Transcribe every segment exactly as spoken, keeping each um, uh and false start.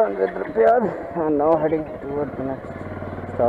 hundred repaired and now heading towards the next stop.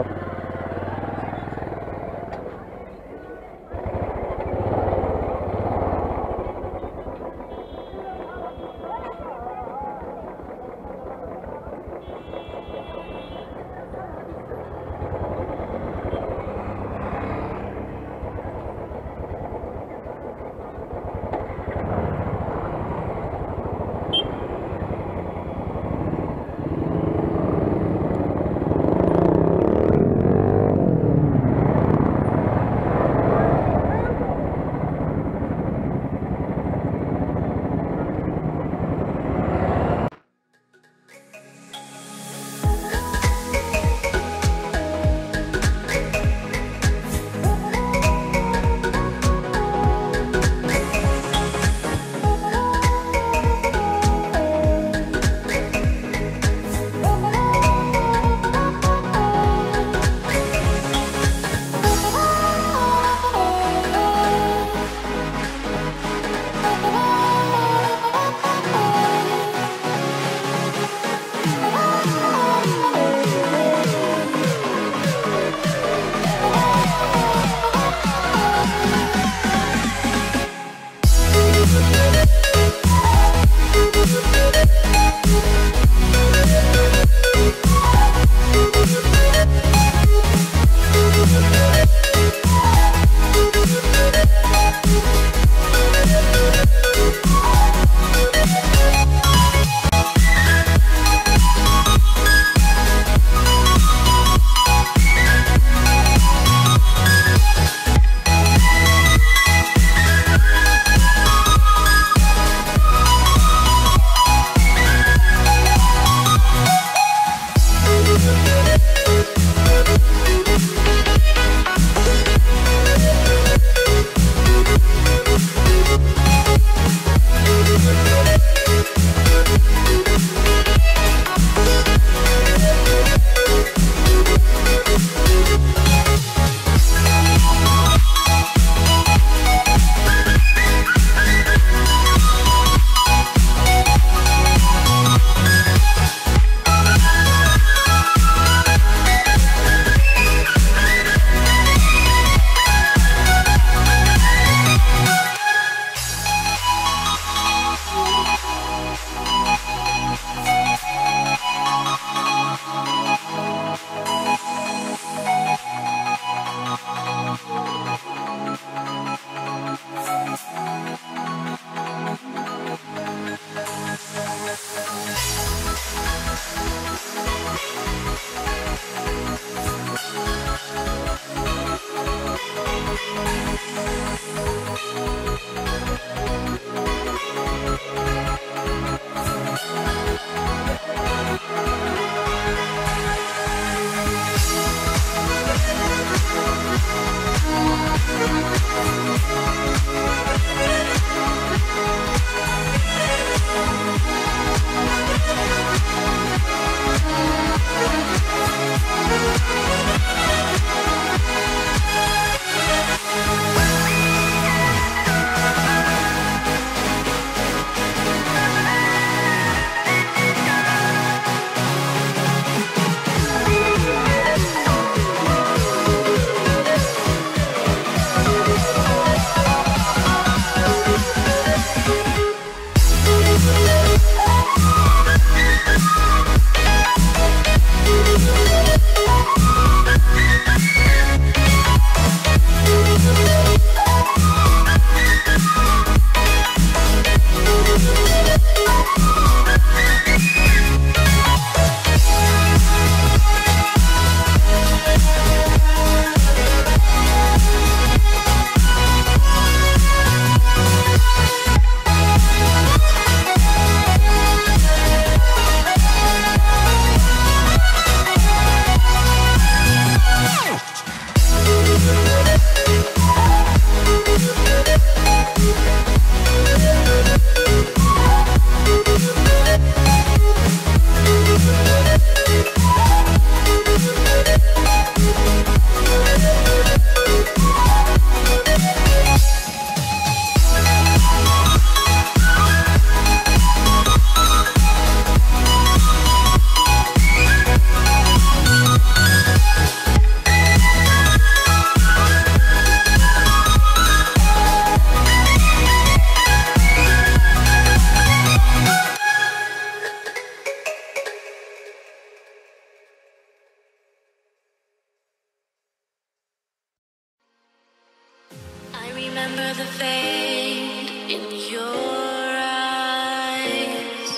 the fade in your eyes.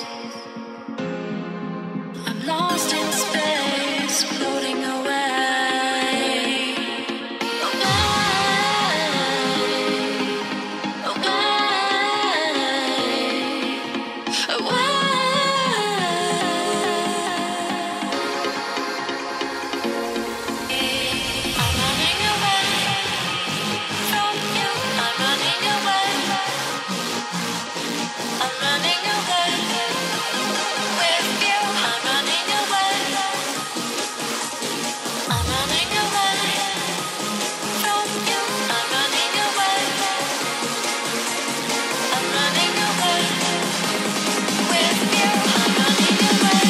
I'm lost in space, floating away, away, away, away. I'm running away from you. I'm running away. I'm running away with you. I'm running away. I'm running away from you. I'm running away. I'm running away with you. I'm running away.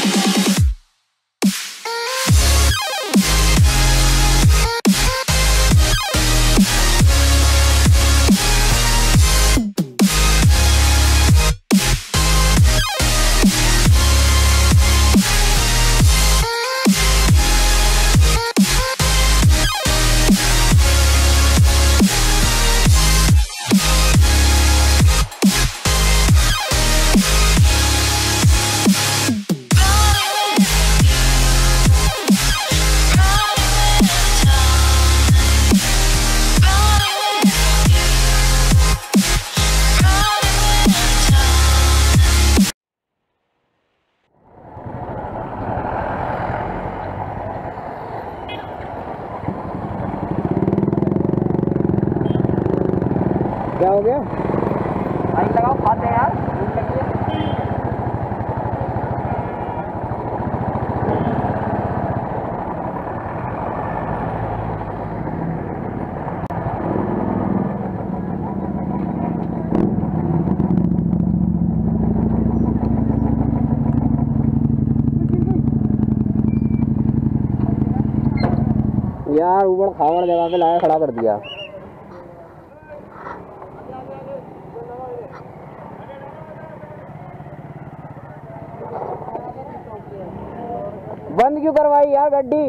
क्या हो गया? Bike लगाओ, खाते हैं यार, भूख लगी है। यार ऊबड़ खाबड़ जगह पे लाया खड़ा कर दिया। बंद क्यों करवाई यार गड्डी?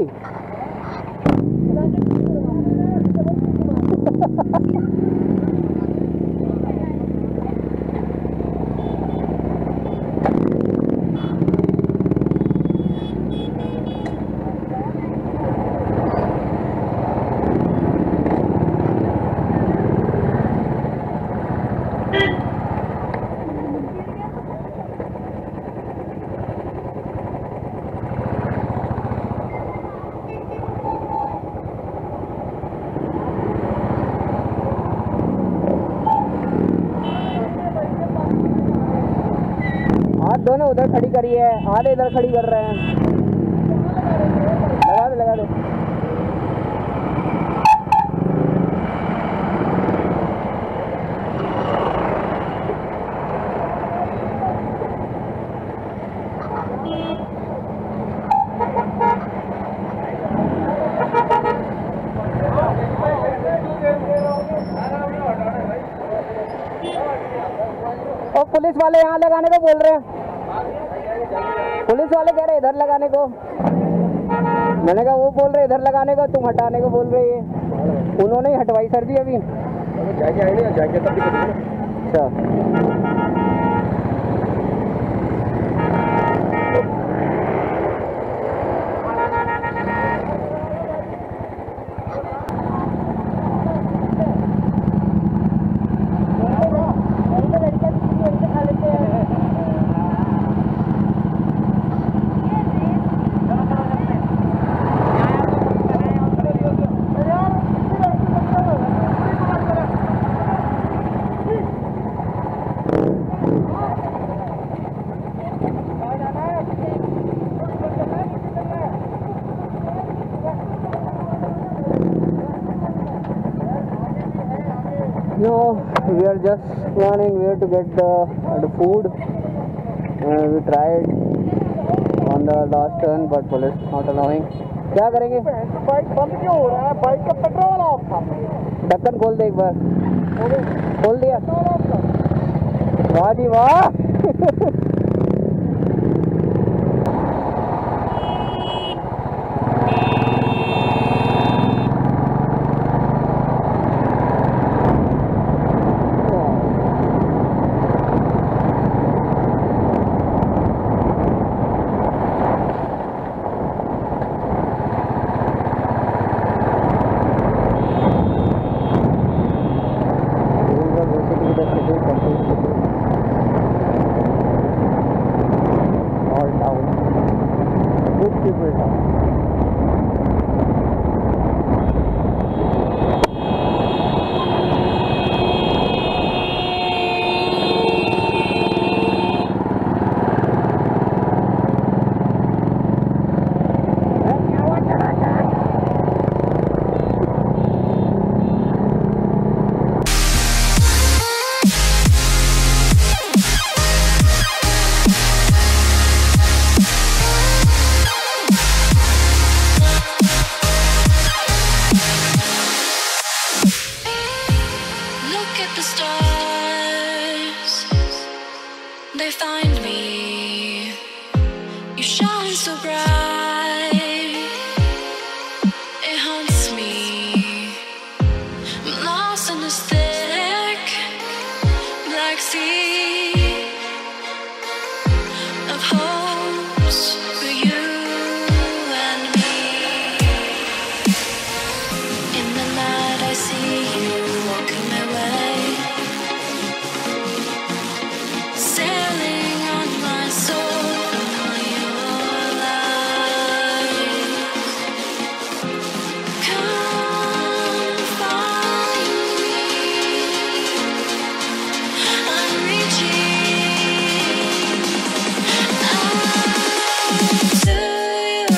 दोनों उधर खड़ी करी है, आधे इधर खड़ी कर रहे हैं। लगा दे लगा दे। और पुलिस वाले यहाँ लगाने को बोल रहे हैं। पुलिस वाले कह रहे इधर लगाने को। मैंने कहा वो बोल रहे इधर लगाने को, तुम हटाने को बोल रही है। उन्होंने ही हटवाई सर जी अभी। जाके आएंगे जाके तब भी। अच्छा No, we are just planning where to get the, the food. Uh, we tried on the last turn, but police not allowing. क्या करेंगे? बाइक बंद क्यों हो रहा है? बाइक का पेट्रोल ऑफ था। ढक्कन खोल दे एक बार। खोल दिया? वाह जी वाह। ब्यूटीफुल था। Look at the stars, they find me. You shine so bright, it haunts me. I'm lost in this thick black sea of hopes for you and me. In the night I see you walking my way, sailing on my soul upon your light. Come find me, I'm reaching out to you.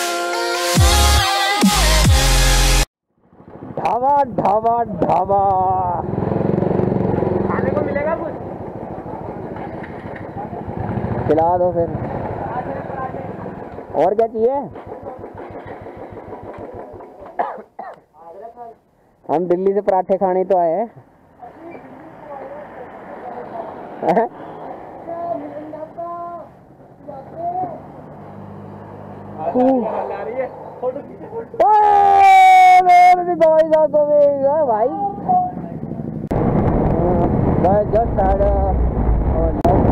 Dhaba dhaba dhaba. खाने को मिलेगा कुछ? खिला दो फिर। और क्या चाहिए? हम दिल्ली से पराठे खाने तो आए हैं। हैं? ला रही है फोटो खींचे फोटो। ओए, मेरे दवाई दा तो मेरा भाई। मैं just had a uh, lunch.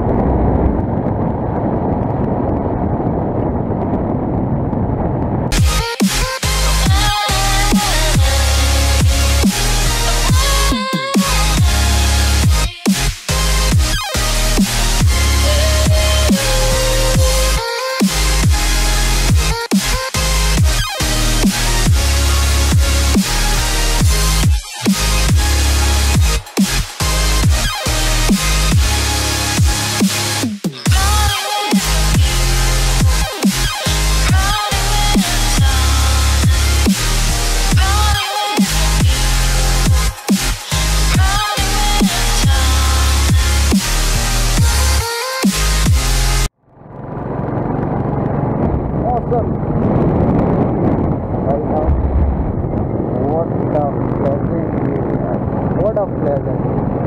Awesome. Right now, what a pleasant view. What a pleasant.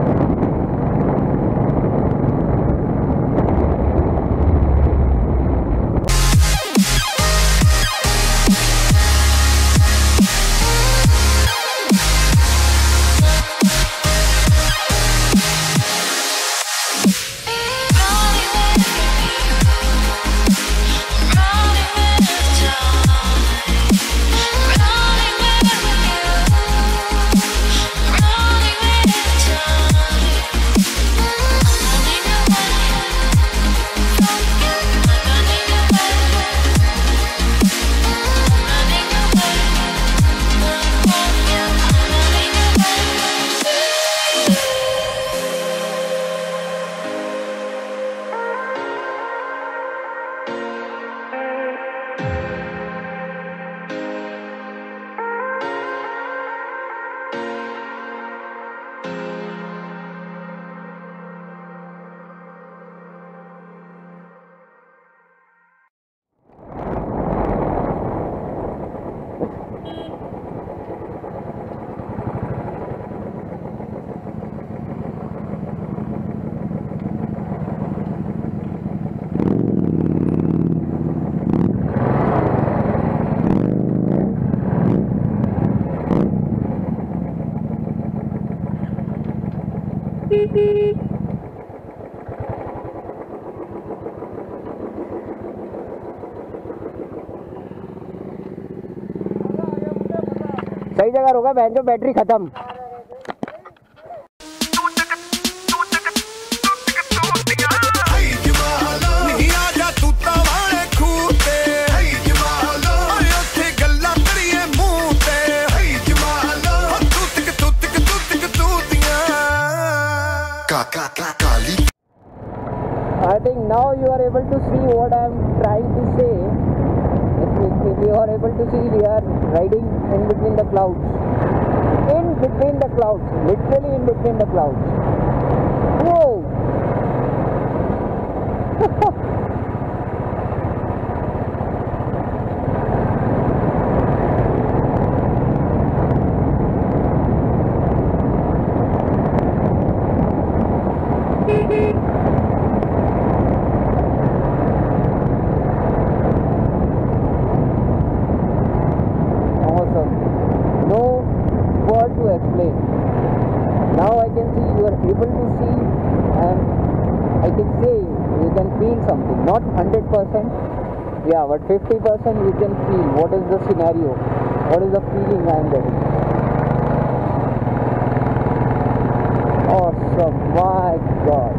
सही जगह रोका, बहन जो बैटरी खत्म। नहीं आजा तू तो वाले खूते are able to see we are riding in between the clouds. In between the clouds, literally in between the clouds. Whoa! Awesome. No word to explain. Now I can see you are able to see, and I can say you can feel something. Not one hundred percent, yeah, but fifty percent you can feel what is the scenario, what is the feeling I am getting. Awesome, my God.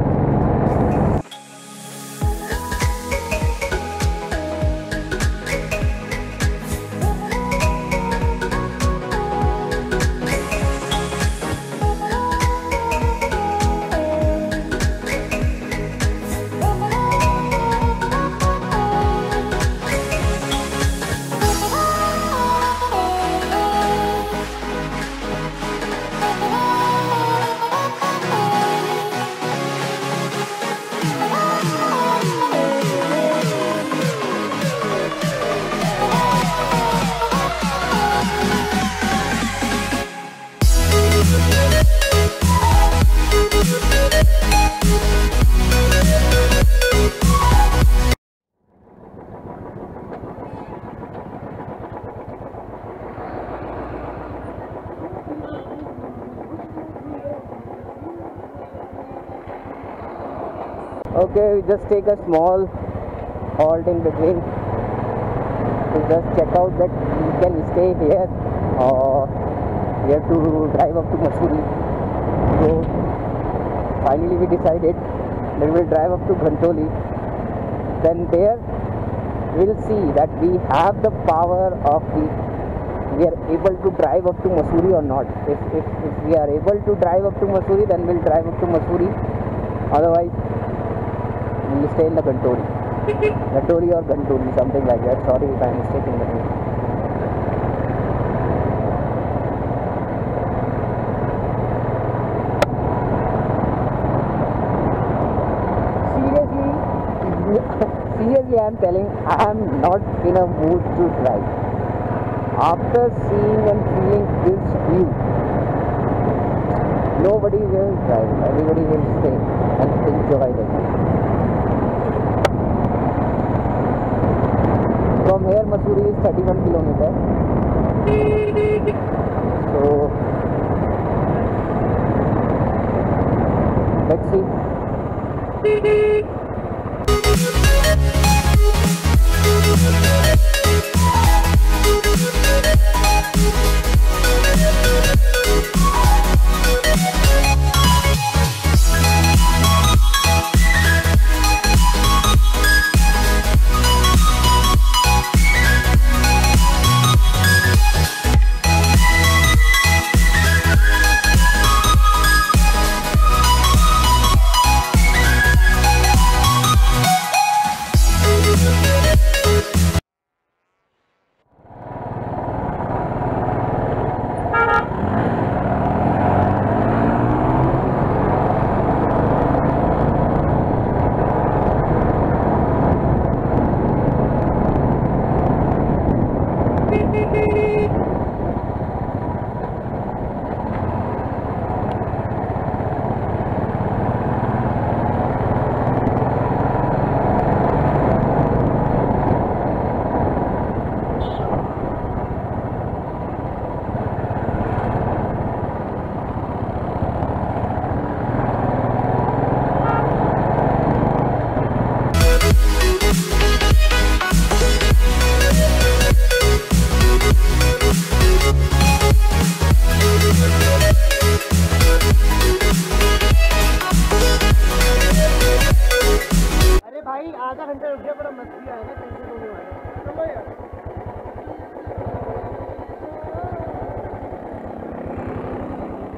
Okay, we just take a small halt in between to just check out that we can stay here or we have to drive up to Mussoorie. So finally we decided that we will drive up to Ghantoli. Then there we'll see that we have the power of the we are able to drive up to Mussoorie or not. If, if, if we are able to drive up to Mussoorie, then we'll drive up to Mussoorie. Otherwise we will stay in the Ghantoli. Ghantoli or Ghantoli, something like that. Sorry if I am mistaken the name. Seriously, seriously I am telling, I am not in a mood to drive. After seeing and feeling this view, nobody will drive. Everybody will stay and enjoy the view. From here, Mussoorie is thirty-one kilometers. So, let's see. आधा घंटा रुक गया, बड़ा मस्ती आएगा, tension होने वाला है। चलो यार।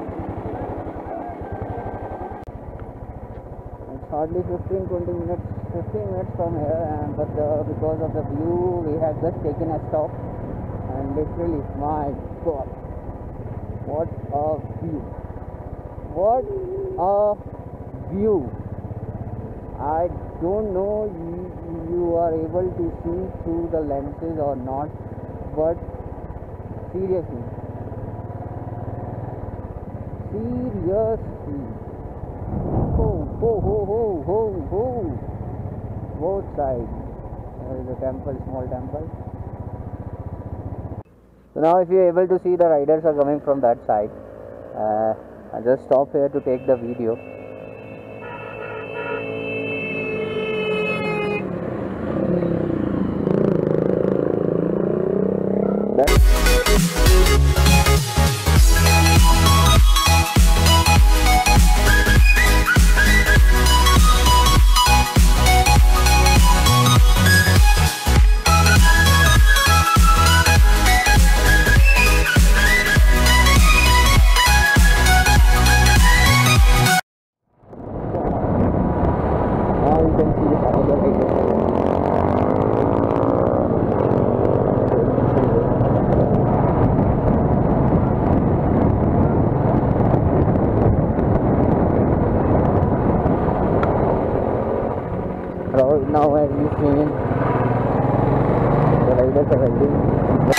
It's hardly fifteen to twenty minutes fifteen minutes from here, and but uh, because of the view, we have just taken a stop. And literally, my God, what a view! What a view! I don't know you, you are able to see through the lenses or not, but seriously, seriously, ho ho ho ho ho ho, both sides. There is a temple, small temple. So now if you are able to see, the riders are coming from that side. uh, I just stop here to take the video. Now you can see how the riders are. Right now, as you see, the riders are riding.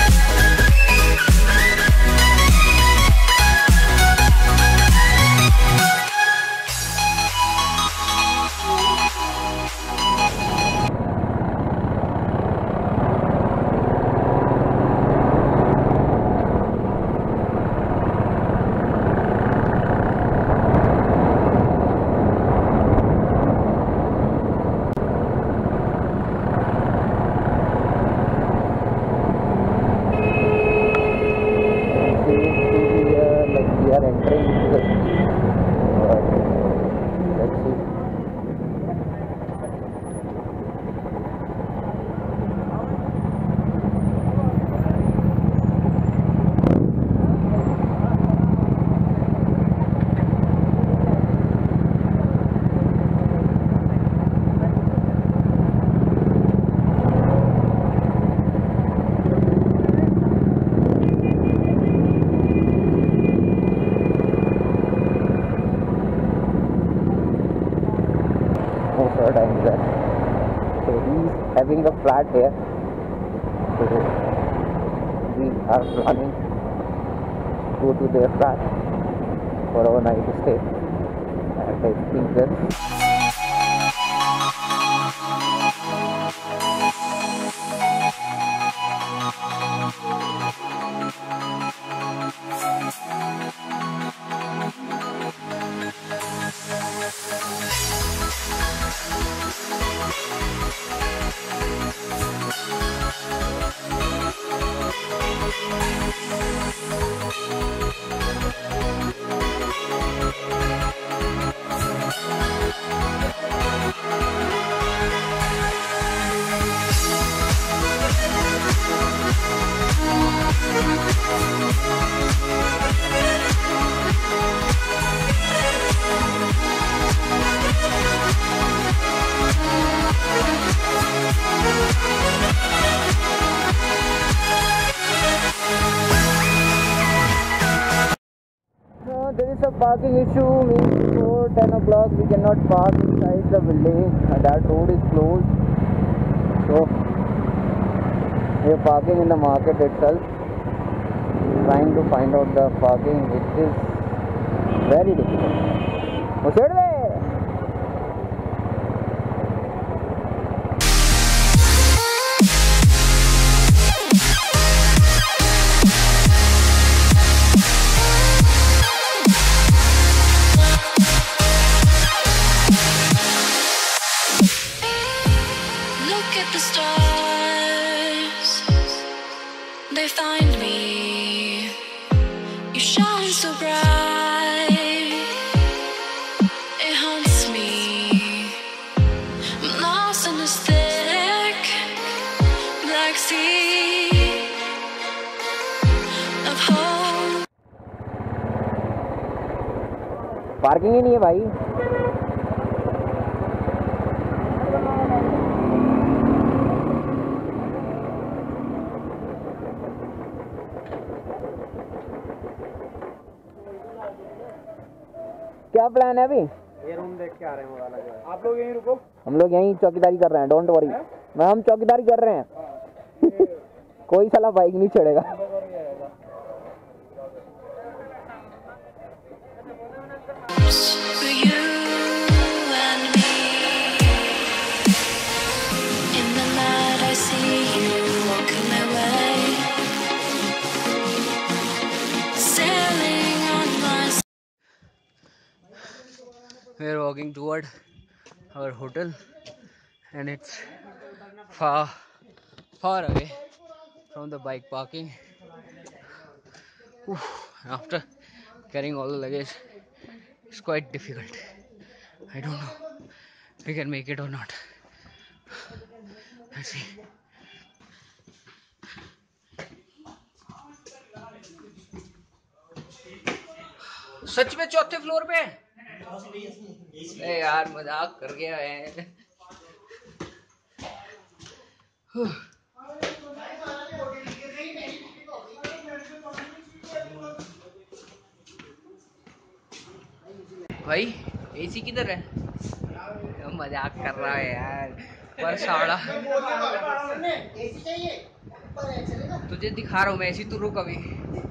We are entering into the city. But let's see. Most of the time that. So he's having a flat here. So we are planning to go to their flat for our night stay. And I think that Uh, there is a parking issue, means before ten o'clock we cannot park inside the building. Uh, that road is closed. So we are parking in the market itself. Trying to find out the parking, which is very difficult. Mushedle! Look at the stars, they find me. You shine so bright, it haunts me. I'm lost in this thick black sea of hope. Parking ही नहीं है भाई. क्या plan है अभी? ये room देख के आ रहे हैं वो वाला जो है। आप लोग यहीं रुको। हम लोग यहीं चौकीदारी कर रहे हैं, डोंट वरी। मैं हम चौकीदारी कर रहे हैं। कोई साला बाइक नहीं चढ़ेगा। For you and me. In the night I see you walking my way. Sailing on my. We are walking toward our hotel and it's far far away from the bike parking. Oof, after carrying all the luggage, it's quite difficult. I don't know if we can make it or not. Let's see. सच में चौथे floor पे? ए यार मजाक कर गया है। भाई AC किधर है? मजाक कर रहा है यार पर साड़ा। तुझे दिखा रहा हूँ मैं एसी, तू रुक अभी।